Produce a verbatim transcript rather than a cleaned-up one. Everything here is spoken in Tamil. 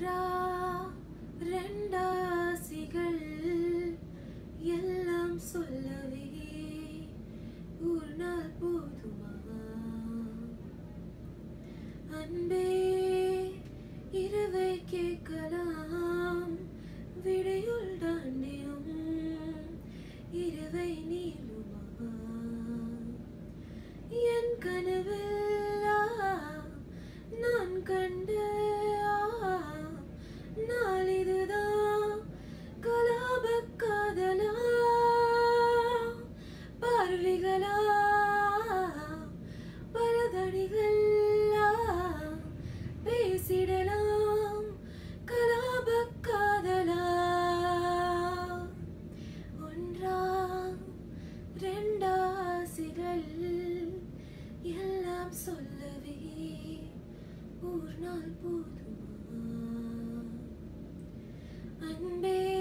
ஒன்றா ரெண்டாசிகள் எல்லாம் சொல்லவே ஒரு நாள் போதுமா அன்பே இரவை கேட்கலாம் விடையுள் தாண்டியும் இரவை நீளுமா என் கனவெல்லாம் நான் கண்ட நாளிதுதான் கலாப காதலா பார்வைகளா பலதடிகளா பேசிடலாம் கலாப காதலா ஒன்றா ரெண்டாசிகள் எல்லாம் சொல்லவே ஒரு நாள் போதுமா அன்பே